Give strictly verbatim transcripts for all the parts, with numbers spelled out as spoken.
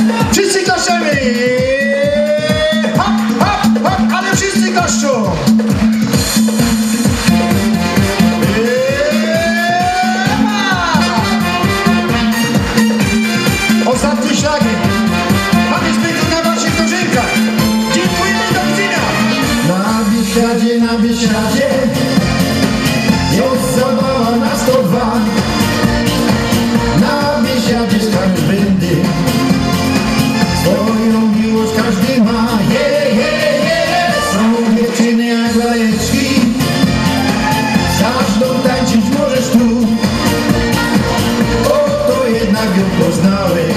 Wszyscy klaszemy! Hop, hop, hop, ale wszyscy klaszczą! Ostatni szlagier. Mamy zbyt na waszych dożynkach. Dziękujemy, do widzenia! Na Biesiadzie, na Biesiadzie jest zabawa na sto dwa. Na Biesiadzie skarbniesz będy, swoją miłość każdy ma. Je, je, je. Są dziewczyny jak lajeczki, z każdą tańczyć możesz tu. Oto jednak ją poznałeś,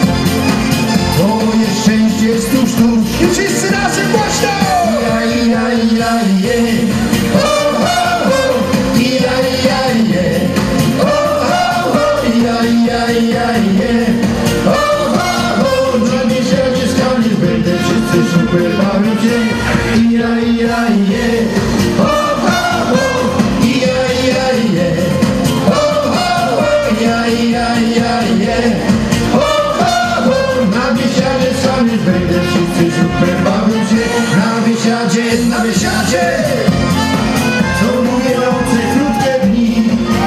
twoje szczęście jest tuż, tuż. I wszyscy razem głośno! Ja, ja, ja, je. O, o, o. Ja, ja, je. O, o, o. Ja, ja, ja, je. O, o, o. Na Biesiadzie skarbniesz będę, wszyscy super bawią się. Ja, ja, je. O, o, o. Ja, ja, je. O, o, o. Ja, ja, ja, je. O, o, o. Na Biesiadzie skarbniesz będę, wszyscy super bawią się. Na Biesiadzie, na Biesiadzie są długie noce, krótkie dni.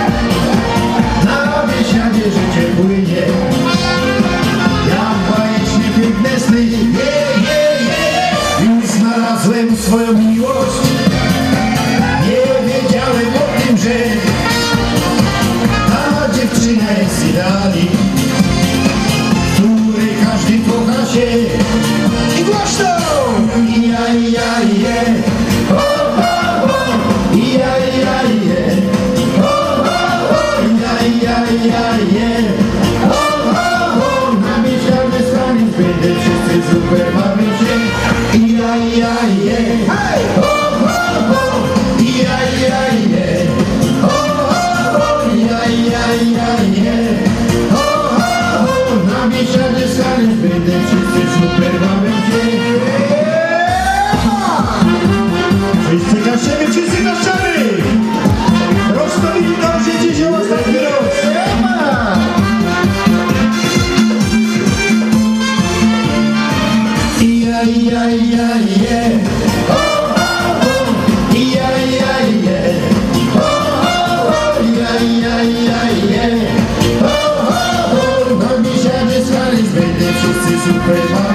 Na Biesiadzie życie płynie jak bajecznie piękne sny. Je, je, je. Już znalazłem swoją miłość, nie wiedziałem o tym, że ta dziewczyna jest z Italii, której każdy kocha się. I głośno! Ja, ja, je. O, o, o. Ja, ja, je. O, o, o. Ja, ja, ja, je. O, o, o. Na Biesiadzie skarbniesz będę, wszyscy super bawią się. Ja, ja, je. Hej! O, o, o. Ja, ja, je. O, o, o. Ja, ja, ja, je. O, o, o. Na Biesiadzie skarbniesz będę, wszyscy super bawią się. Wszyscy klaszemy, wszyscy klaszemy! Rozstawili dobrze dziś ostatni raz! Ja, ja, ja, je. O, o, o. Ja, ja, je. O, o, o. Ja, ja, ja, je. O, o, o. Na Biesiadzie skarbniesz będę, wszyscy super bawią